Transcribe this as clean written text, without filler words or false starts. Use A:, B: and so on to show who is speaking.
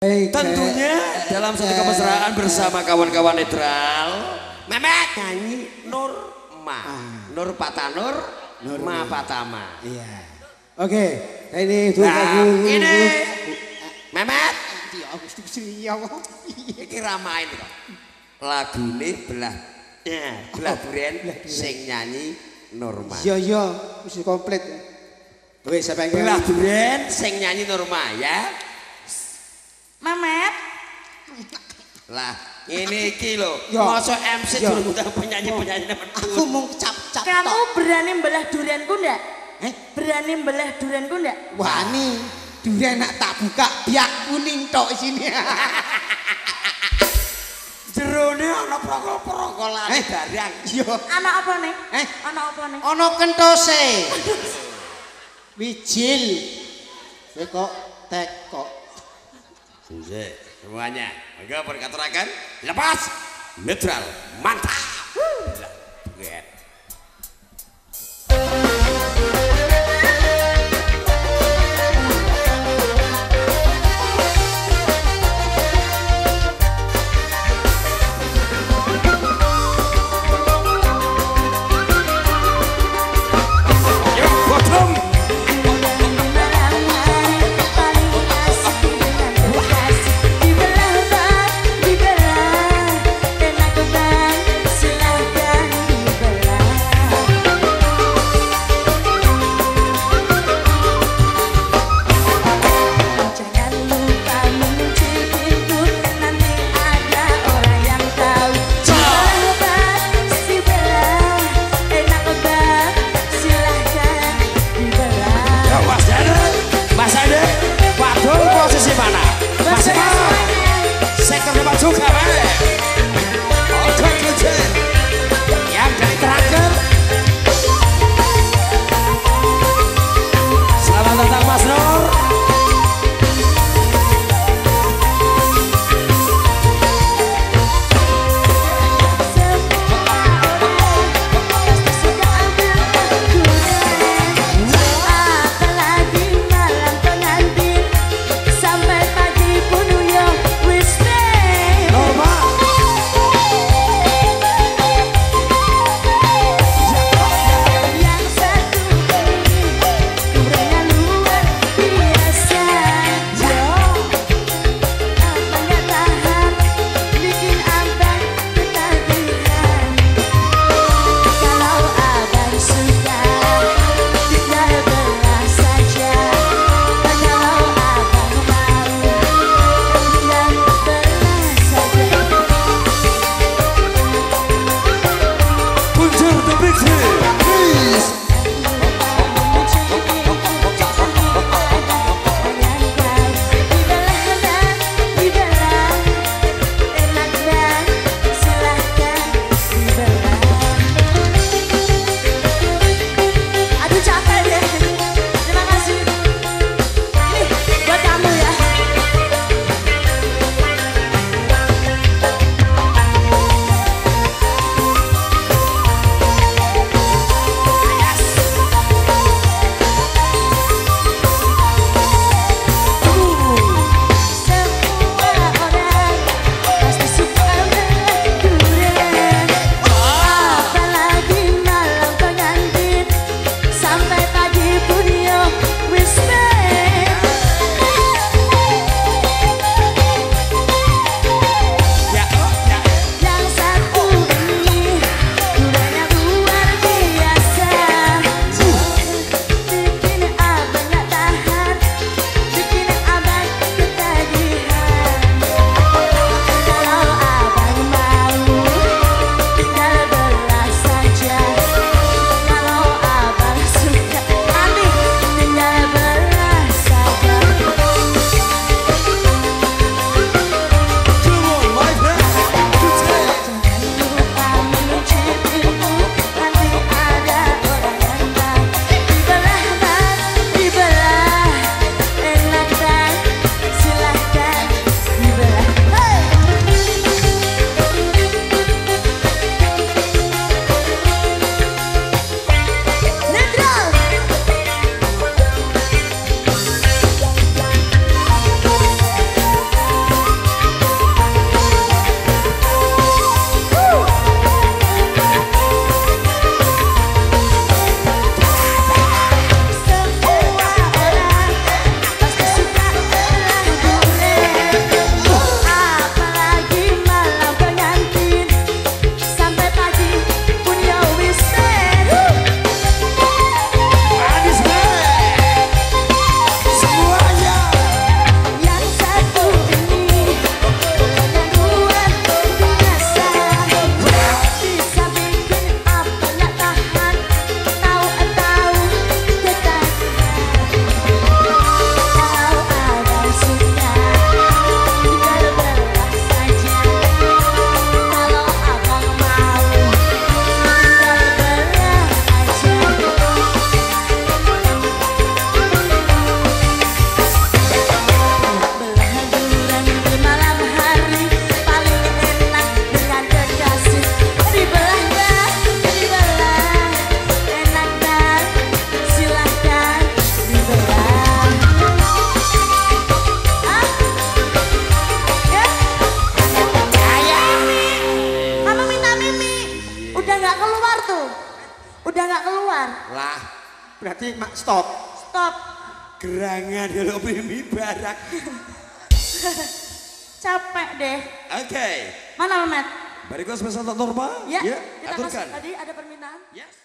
A: Tentunya dalam satu kemesraan bersama kawan-kawan netral, Memet nyanyi Nurma, Nur Patanur, Ma Patama.
B: Iya. Oke, ini
A: ini Memet.
B: Iki
A: ramain kok. Lagune belah duren sing nyanyi Nurma.
B: Iya, wis komplit. Wis sampe
A: belah duren sing nyanyi Nurma ya.
C: Memet.
A: Lah, ini iki lho. Mosok MC durung undang penyanyi-penyanyi nemen.
B: Aku mau cap-cap.
C: Kamu berani belah durianku ndak? Berani belah durianku ndak?
B: Wani, durian nak tak buka biak kuning tok sini.
A: Jerone ana prokol-prokolane barang.
B: Iya.
C: Ana apa nih? Ana apa nih?
B: Ana kentose. Wijil. Kok tekok.
A: Semuanya, maka berkaturakan lepas netral mantap.
C: Udah nggak keluar.
A: Lah,
B: Berarti mak stop.
C: Stop.
A: gerangan kalau mimi barak.
C: Capek deh.
A: Oke.
C: Mana Mamet?
A: Berikut spesial tak normal.
C: Ya,
A: Ya,
C: kita kasih
A: aturkan.
C: tadi ada permintaan.
A: Yes.